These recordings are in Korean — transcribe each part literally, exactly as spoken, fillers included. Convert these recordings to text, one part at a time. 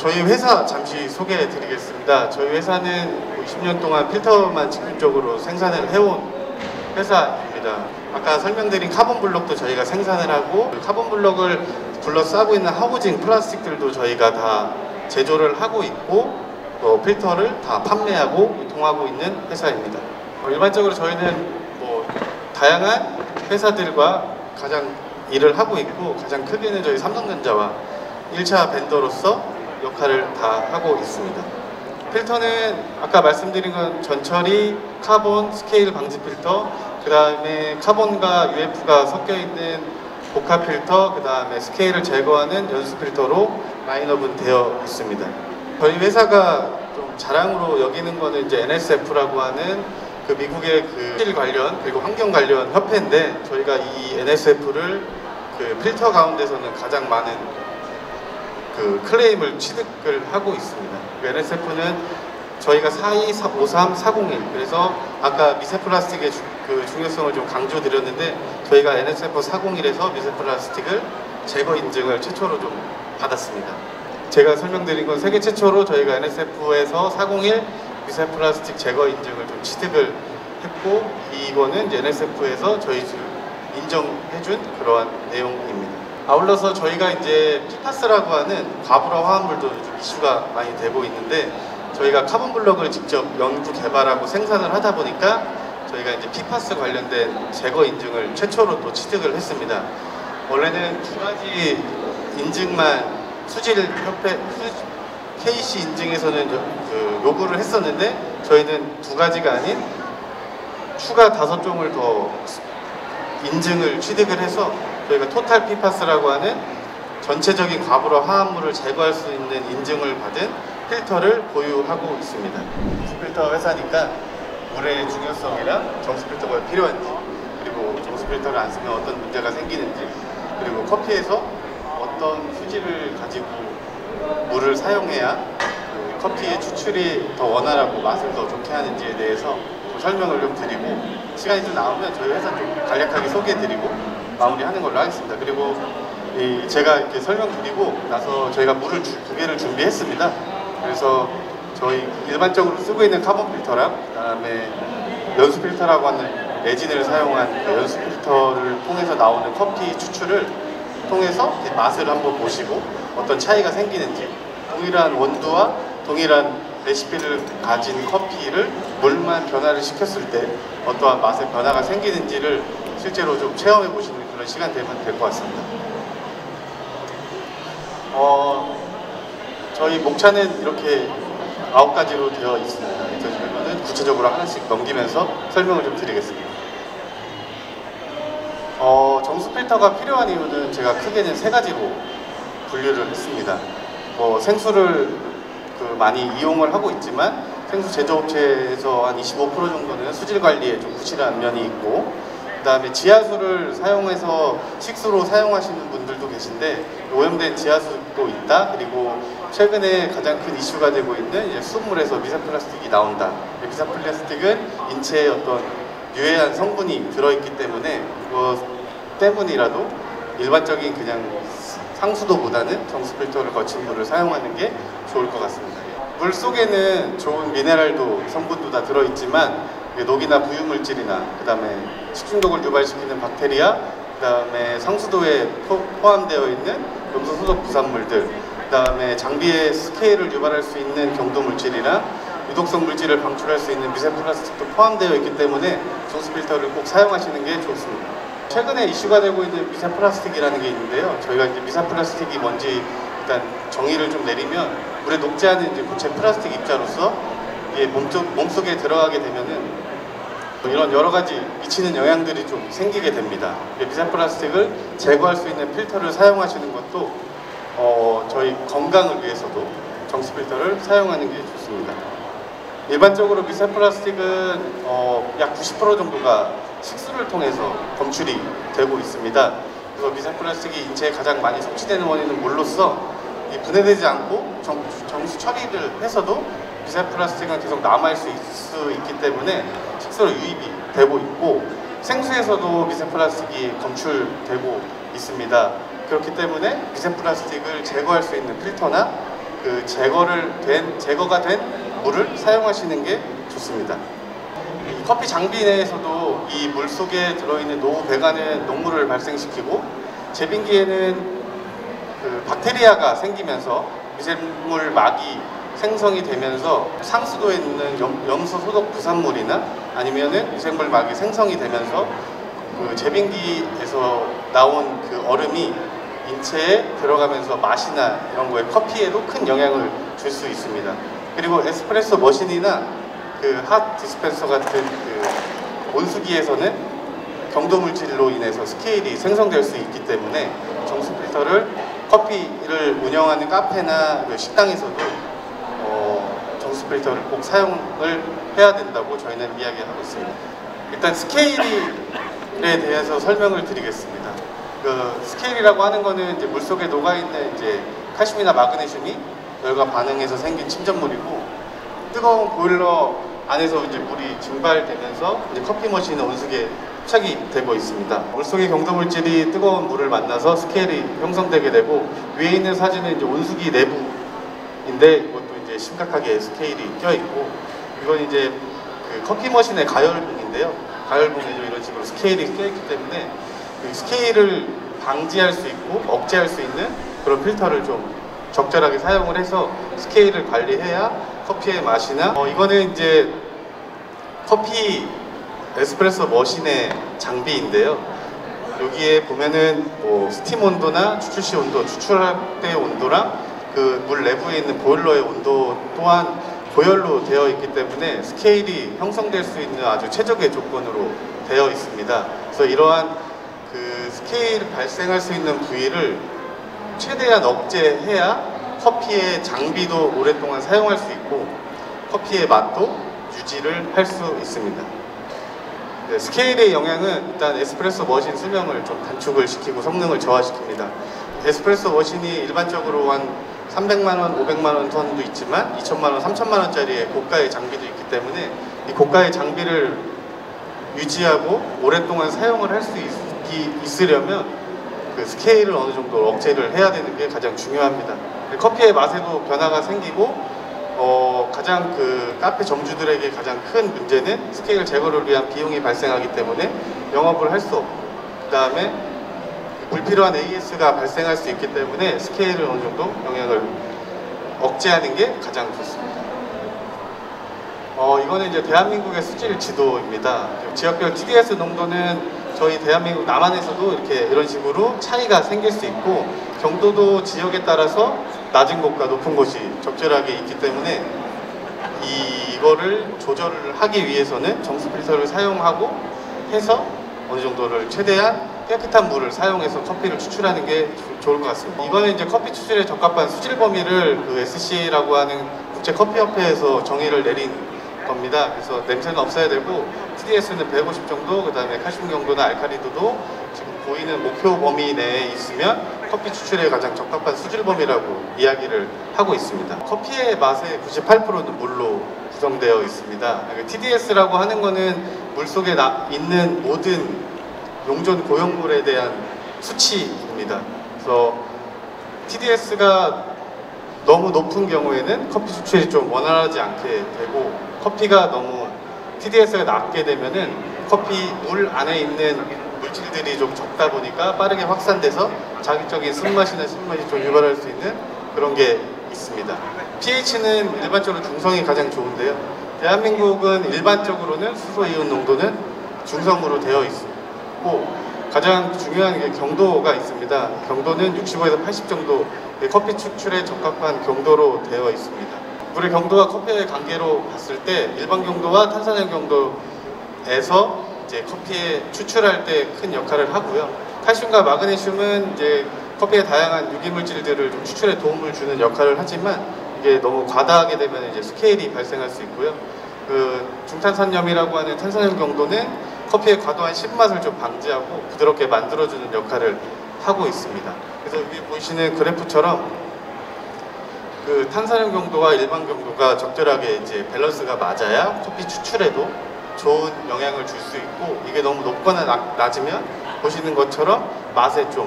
저희 회사 잠시 소개해 드리겠습니다. 저희 회사는 이십 년 동안 필터만 직접적으로 생산을 해온 회사입니다. 아까 설명드린 카본 블록도 저희가 생산을 하고, 카본 블록을 둘러싸고 있는 하우징 플라스틱들도 저희가 다 제조를 하고 있고, 또 필터를 다 판매하고 유통하고 있는 회사입니다. 일반적으로 저희는 뭐 다양한 회사들과 가장 일을 하고 있고, 가장 크게는 저희 삼성전자와 일 차 벤더로서 역할을 다 하고 있습니다. 필터는 아까 말씀드린 건 전처리, 카본, 스케일 방지 필터, 그 다음에 카본과 유에프가 섞여 있는 복합 필터, 그 다음에 스케일을 제거하는 연수 필터로 라인업은 되어 있습니다. 저희 회사가 좀 자랑으로 여기는 거는 이제 엔에스에프라고 하는 그 미국의 그 실 관련 그리고 환경 관련 협회인데, 저희가 이 엔에스에프를 그 필터 가운데서는 가장 많은 그 클레임을 취득을 하고 있습니다. 그 엔에스에프는 저희가 사십이, 오십삼, 사공일, 그래서 아까 미세 플라스틱의 주, 그 중요성을 좀 강조드렸는데, 저희가 엔에스에프 사공일에서 미세 플라스틱을 제거 인증을 최초로 좀 받았습니다. 제가 설명드린 건 세계 최초로 저희가 엔에스에프에서 사공일 미세 플라스틱 제거 인증을 좀 취득을 했고, 이거는 이제 엔에스에프에서 저희 인정해준 그러한 내용입니다. 아울러서 저희가 이제 피파스라고 하는 과부라 화합물도 좀 이슈가 많이 되고 있는데, 저희가 카본 블록을 직접 연구 개발하고 생산을 하다 보니까 저희가 이제 피파스 관련된 제거 인증을 최초로 또 취득을 했습니다. 원래는 두 가지 인증만 수질협회 케이씨 인증에서는 그 요구를 했었는데, 저희는 두 가지가 아닌 추가 다섯 종을 더 인증을 취득을 해서 저희가 토탈 피파스라고 하는 전체적인 과부라 화합물을 제거할 수 있는 인증을 받은 필터를 보유하고 있습니다. 정수필터 회사니까 물의 중요성이랑 정수필터가 필요한지, 그리고 정수필터를 안 쓰면 어떤 문제가 생기는지, 그리고 커피에서 어떤 수질을 가지고 물을 사용해야 그 커피의 추출이 더 원활하고 맛을 더 좋게 하는지에 대해서 좀 설명을 좀 드리고, 시간이 좀 나오면 저희 회사 좀 간략하게 소개해드리고 마무리하는 걸로 하겠습니다. 그리고 이 제가 이렇게 설명드리고 나서 저희가 물을 주, 두 개를 준비했습니다. 그래서 저희 일반적으로 쓰고 있는 카본 필터랑, 그 다음에 연수 필터라고 하는 레진을 사용한 그 연수 필터를 통해서 나오는 커피 추출을 통해서 맛을 한번 보시고 어떤 차이가 생기는지, 동일한 원두와 동일한 레시피를 가진 커피를 물만 변화를 시켰을 때 어떠한 맛의 변화가 생기는지를 실제로 좀 체험해 보시는 그런 시간 되면 될 것 같습니다. 어, 저희 목차는 이렇게 아홉 가지로 되어 있습니다. 그래서 저희는 구체적으로 하나씩 넘기면서 설명을 좀 드리겠습니다. 어, 정수 필터가 필요한 이유는 제가 크게는 세 가지로 분류를 했습니다. 뭐 생수를 그 많이 이용을 하고 있지만, 생수 제조업체에서 한 이십오 퍼센트 정도는 수질 관리에 좀 부실한 면이 있고, 그 다음에 지하수를 사용해서 식수로 사용하시는 분들도 계신데 오염된 지하수도 있다. 그리고 최근에 가장 큰 이슈가 되고 있는 이제 수돗물에서 미세 플라스틱이 나온다. 미세 플라스틱은 인체에 어떤 유해한 성분이 들어있기 때문에 그것 때문이라도 일반적인 그냥 상수도보다는 정수 필터를 거친 물을 사용하는 게 좋을 것 같습니다. 물 속에는 좋은 미네랄도 성분도 다 들어있지만 녹이나 부유물질이나, 그 다음에 식중독을 유발시키는 박테리아, 그 다음에 상수도에 포, 포함되어 있는 염소 소속 부산물들, 그 다음에 장비의 스케일을 유발할 수 있는 경도물질이나 유독성 물질을 방출할 수 있는 미세 플라스틱도 포함되어 있기 때문에 정수 필터를 꼭 사용하시는 게 좋습니다. 최근에 이슈가 되고 있는 미세 플라스틱이라는 게 있는데요. 저희가 이제 미세 플라스틱이 뭔지 일단 정의를 좀 내리면, 물에 녹지 않은 이제 고체 플라스틱 입자로서 이게 몸속, 몸속에 들어가게 되면은 이런 여러 가지 미치는 영향들이 좀 생기게 됩니다. 미세 플라스틱을 제거할 수 있는 필터를 사용하시는 것도 어, 저희 건강을 위해서도 정수 필터를 사용하는 게 좋습니다. 일반적으로 미세 플라스틱은 어, 약 구십 퍼센트 정도가 식수를 통해서 검출이 되고 있습니다. 그래서 미세 플라스틱이 인체에 가장 많이 섭취되는 원인은 물로써 이 분해되지 않고 정, 정수 처리를 해서도 미세 플라스틱은 계속 남아있을 수 있기 때문에 식수로 유입이 되고 있고, 생수에서도 미세 플라스틱이 검출되고 있습니다. 그렇기 때문에 미세 플라스틱을 제거할 수 있는 필터나 그 제거를 된 제거가 된 물을 사용하시는 게 좋습니다. 이 커피 장비 내에서도 이 물 속에 들어있는 노후 배관은 녹물을 발생시키고 제빙기에는 그 박테리아가 생기면서 미생물 막이 생성이 되면서 상수도에 있는 염, 염소 소독 부산물이나 아니면은 미생물 막이 생성이 되면서 그 제빙기에서 나온 그 얼음이 인체에 들어가면서 맛이나 이런 거에 커피에도 큰 영향을 줄 수 있습니다. 그리고 에스프레소 머신이나 그 핫 디스펜서 같은 그 온수기에서는 경도 물질로 인해서 스케일이 생성될 수 있기 때문에 정수 필터를 커피를 운영하는 카페나 그 식당에서도 어, 정수 필터를 꼭 사용을 해야 된다고 저희는 이야기하고 있습니다. 일단 스케일에 대해서 설명을 드리겠습니다. 그 스케일이라고 하는 거는 이제 물 속에 녹아 있는 이제 칼슘이나 마그네슘이 열과 반응해서 생긴 침전물이고, 뜨거운 보일러 안에서 이제 물이 증발되면서 이제 커피 머신 온수기에 포착이 되고 있습니다. 물속의 경도 물질이 뜨거운 물을 만나서 스케일이 형성되게 되고, 위에 있는 사진은 이제 온수기 내부인데 이것도 이제 심각하게 스케일이 껴 있고, 이건 이제 그 커피 머신의 가열봉인데요. 가열봉에도 이런 식으로 스케일이 껴 있기 때문에 그 스케일을 방지할 수 있고 억제할 수 있는 그런 필터를 좀 적절하게 사용을 해서 스케일을 관리해야 커피의 맛이나 어, 이거는 이제 커피 에스프레소 머신의 장비인데요. 여기에 보면은 뭐 스팀 온도나 추출 시 온도, 추출할 때의 온도랑 그 물 내부에 있는 보일러의 온도 또한 고열로 되어 있기 때문에 스케일이 형성될 수 있는 아주 최적의 조건으로 되어 있습니다. 그래서 이러한 그 스케일 발생할 수 있는 부위를 최대한 억제해야 커피의 장비도 오랫동안 사용할 수 있고 커피의 맛도 유지를 할 수 있습니다. 네, 스케일의 영향은 일단 에스프레소 머신 수명을 좀 단축을 시키고 성능을 저하시킵니다. 에스프레소 머신이 일반적으로 한 삼백만 원, 오백만 원 선도 있지만 이천만 원, 삼천만 원짜리의 고가의 장비도 있기 때문에 이 고가의 장비를 유지하고 오랫동안 사용을 할 수 있으려면 그 스케일을 어느 정도 억제를 해야 되는 게 가장 중요합니다. 커피의 맛에도 변화가 생기고 어, 가장 그 카페 점주들에게 가장 큰 문제는 스케일 제거를 위한 비용이 발생하기 때문에 영업을 할 수 없고, 그 다음에 불필요한 에이에스가 발생할 수 있기 때문에 스케일을 어느 정도 영향을 억제하는 게 가장 좋습니다. 어, 이거는 이제 대한민국의 수질 지도입니다. 지역별 티디에스 농도는 저희 대한민국 남한에서도 이렇게 이런 식으로 차이가 생길 수 있고, 경도도 지역에 따라서 낮은 곳과 높은 곳이 적절하게 있기 때문에 이거를 조절을 하기 위해서는 정수 필터를 사용하고 해서 어느 정도를 최대한 깨끗한 물을 사용해서 커피를 추출하는 게 좋을 것 같습니다. 이거는 이제 커피 추출에 적합한 수질 범위를 그 에스씨에이라고 하는 국제커피협회에서 정의를 내린 겁니다. 그래서 냄새는 없어야 되고 티디에스는 백오십 정도, 그 다음에 칼슘 경도나 알칼리도도 지금 보이는 목표 범위 내에 있으면 커피 추출에 가장 적합한 수질 범위라고 이야기를 하고 있습니다. 커피의 맛의 구십팔 퍼센트는 물로 구성되어 있습니다. 티디에스라고 하는 거는 물속에 나, 있는 모든 용존 고용물에 대한 수치입니다. 그래서 티디에스가 너무 높은 경우에는 커피 추출이 좀 원활하지 않게 되고, 커피가 너무 티디에스가 낮게 되면은 커피 물 안에 있는 물질들이 좀 적다 보니까 빠르게 확산돼서 자극적인 쓴맛이나 신맛이 좀 유발할 수 있는 그런 게 있습니다. 피에이치는 일반적으로 중성이 가장 좋은데요. 대한민국은 일반적으로는 수소 이온 농도는 중성으로 되어 있고, 가장 중요한 게 경도가 있습니다. 경도는 육십오에서 팔십 정도 커피 추출에 적합한 경도로 되어 있습니다. 물의 경도와 커피의 관계로 봤을 때 일반 경도와 탄산염 경도에서 이제 커피에 추출할 때 큰 역할을 하고요. 칼슘과 마그네슘은 이제 커피의 다양한 유기물질들을 좀 추출에 도움을 주는 역할을 하지만 이게 너무 과다하게 되면 이제 스케일이 발생할 수 있고요. 그 중탄산염이라고 하는 탄산염 경도는 커피의 과도한 신맛을 좀 방지하고 부드럽게 만들어주는 역할을 하고 있습니다. 그래서 여기 보시는 그래프처럼 그 탄산염 경도와 일반 경도가 적절하게 이제 밸런스가 맞아야 커피 추출에도 좋은 영향을 줄 수 있고, 이게 너무 높거나 낮, 낮으면 보시는 것처럼 맛에 좀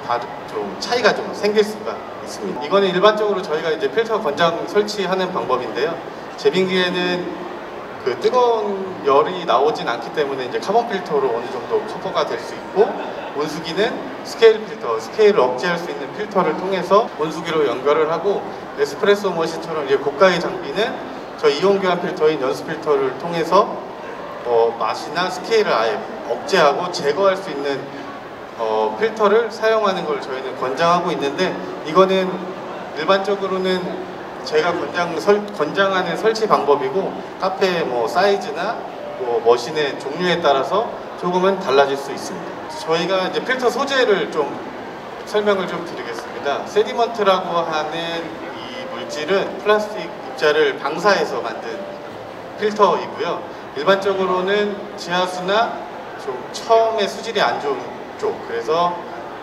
다 좀 차이가 좀 생길 수가 있습니다. 이거는 일반적으로 저희가 이제 필터 권장 설치하는 방법인데요. 제빙기에는 그 뜨거운 열이 나오진 않기 때문에 이제 카본 필터로 어느 정도 커버가 될 수 있고, 온수기는 스케일 필터, 스케일을 억제할 수 있는 필터를 통해서 온수기로 연결을 하고, 에스프레소 머신처럼 이제 고가의 장비는 저 이온 교환 필터인 연수 필터를 통해서 어, 맛이나 스케일을 아예 억제하고 제거할 수 있는 어, 필터를 사용하는 걸 저희는 권장하고 있는데, 이거는 일반적으로는 제가 권장, 설, 권장하는 설치 방법이고, 카페의 뭐 사이즈나 뭐 머신의 종류에 따라서 조금은 달라질 수 있습니다. 저희가 이제 필터 소재를 좀 설명을 좀 드리겠습니다. 세디먼트라고 하는 이 물질은 플라스틱 입자를 방사해서 만든 필터이고요. 일반적으로는 지하수나 좀 처음에 수질이 안 좋은 쪽, 그래서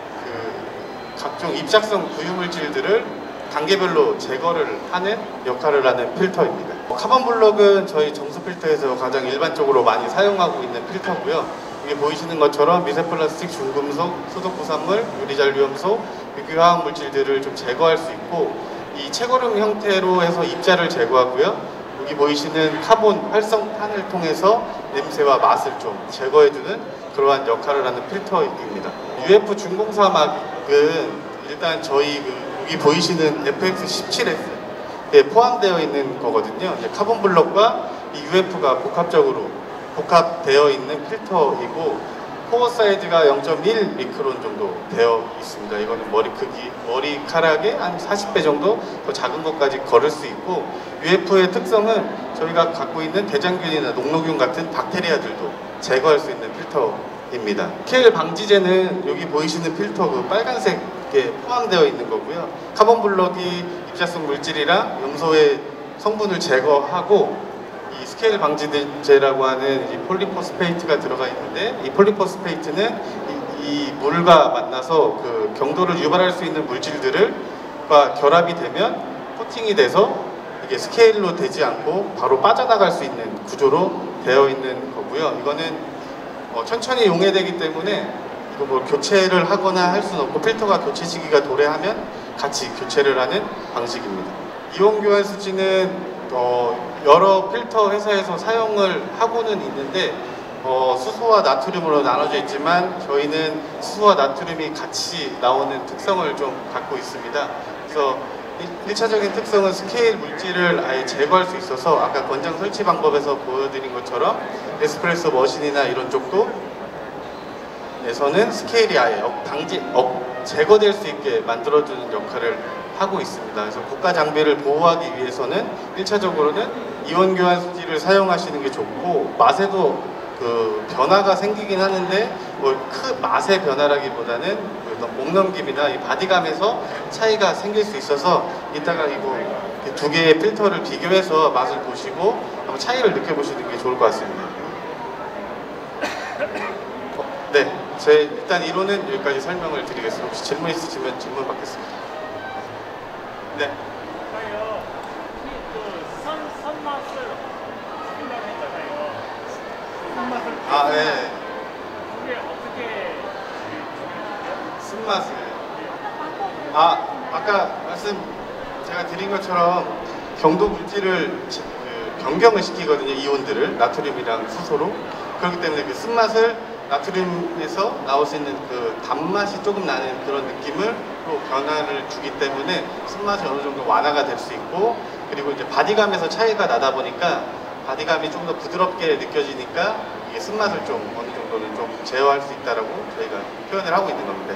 그 각종 입작성 부유물질들을 단계별로 제거를 하는 역할을 하는 필터입니다. 카본 블럭은 저희 정수 필터에서 가장 일반적으로 많이 사용하고 있는 필터고요. 여기 보이시는 것처럼 미세 플라스틱, 중금속, 소독 부산물, 유리잔류염소, 유기화학 물질들을 좀 제거할 수 있고, 이 채고름 형태로 해서 입자를 제거하고요. 여기 보이시는 카본 활성탄을 통해서 냄새와 맛을 좀 제거해주는 그러한 역할을 하는 필터입니다. 유에프 중공사막은 일단 저희 그 여기 보이시는 에프엑스 십칠 에스에 포함되어 있는 거거든요. 이제 카본 블럭과 이 유에프가 복합적으로 복합되어 있는 필터이고, 코어 사이즈가 영 점 일 미크론 정도 되어 있습니다. 이거는 머리 크기, 머리카락의 한 사십 배 정도 더 작은 것까지 걸을 수 있고, 유에프의 특성은 저희가 갖고 있는 대장균이나 녹노균 같은 박테리아들도 제거할 수 있는 필터입니다. 스케일 방지제는 여기 보이시는 필터 그 빨간색에 포함되어 있는 거고요. 카본 블럭이 입자성 물질이랑 염소의 성분을 제거하고, 이 스케일 방지제라고 하는 이 폴리포스페이트가 들어가 있는데, 이 폴리포스페이트는 이, 이 물과 만나서 그 경도를 유발할 수 있는 물질들과 결합이 되면 코팅이 돼서 이게 스케일로 되지 않고 바로 빠져나갈 수 있는 구조로 되어 있는 거고요. 이거는 어, 천천히 용해되기 때문에 이거 뭐 교체를 하거나 할 수는 없고, 필터가 교체 시기가 도래하면 같이 교체를 하는 방식입니다. 이온 교환 수지는 어, 여러 필터 회사에서 사용을 하고는 있는데, 어, 수소와 나트륨으로 나눠져 있지만 저희는 수소와 나트륨이 같이 나오는 특성을 좀 갖고 있습니다. 그래서 일 차적인 특성은 스케일 물질을 아예 제거할 수 있어서, 아까 권장 설치 방법에서 보여드린 것처럼 에스프레소 머신이나 이런 쪽도 에서는 스케일이 아예 억, 방지, 억, 제거될 수 있게 만들어주는 역할을 하고 있습니다. 그래서 고가 장비를 보호하기 위해서는 일 차적으로는 이온 교환 수지를 사용하시는 게 좋고, 맛에도 그 변화가 생기긴 하는데 뭐 큰 맛의 변화라기보다는 그 목넘김이나 이 바디감에서 차이가 생길 수 있어서, 이따가 이거 두 개의 필터를 비교해서 맛을 보시고 한번 차이를 느껴보시는 게 좋을 것 같습니다. 네, 제 일단 이론은 여기까지 설명을 드리겠습니다. 혹시 질문 있으시면 질문 받겠습니다. 네. 저희요, 그 선, 선맛을 준다고 했잖아요. 선맛을. 아, 네. 그게 어떻게 쓴맛을. 아, 아까 말씀 제가 드린 것처럼 경도 물질을 그 변경을 시키거든요. 이온들을 나트륨이랑 수소로. 그렇기 때문에 그 쓴맛을 나트륨에서 나올 수 있는 그 단맛이 조금 나는 그런 느낌을 또 변화를 주기 때문에 쓴맛이 어느 정도 완화가 될 수 있고, 그리고 이제 바디감에서 차이가 나다 보니까 바디감이 좀 더 부드럽게 느껴지니까 이게 쓴맛을 좀 어느 정도는 좀 제어할 수 있다라고 저희가 표현을 하고 있는 겁니다.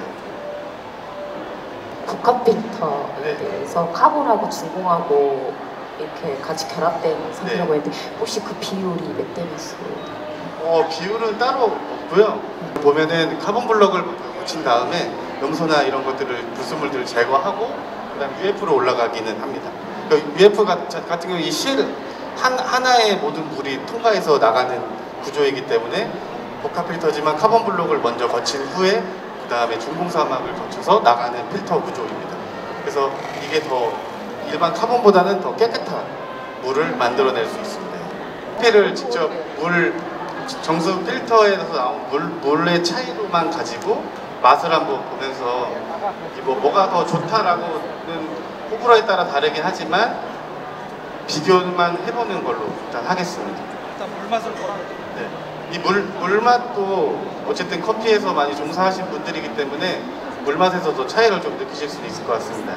복합 필터에 네. 대해서 카본하고 중공하고 이렇게 같이 결합된 상태라고 네. 했는데, 혹시 그 비율이 몇 대 몇으로? 어, 비율은 따로 없고요. 보면은 카본 블럭을 붙인 다음에 염소나 이런 것들을 불순물들을 제거하고 그다음 유에프로 올라가기는 합니다. 그러니까 유에프 같은 경우 이 실 한, 하나의 모든 물이 통과해서 나가는 구조이기 때문에 복합 필터지만 카본 블럭을 먼저 거친 후에 그 다음에 중공사막을 거쳐서 나가는 필터 구조입니다. 그래서 이게 더 일반 카본보다는 더 깨끗한 물을 만들어낼 수 있습니다. 커피를 직접 물 정수 필터에서 나온 물, 물의 차이로만 가지고 맛을 한번 보면서 뭐, 뭐가 더 좋다라고는 호불호에 따라 다르긴 하지만 비교만 해보는 걸로 일단 하겠습니다. 일단 물맛을 보라. 네. 이 물, 물맛도 어쨌든 커피에서 많이 종사하신 분들이기 때문에 물맛에서도 차이를 좀 느끼실 수 있을 것 같습니다.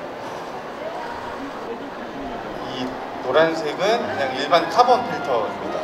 이 노란색은 그냥 일반 카본 필터입니다.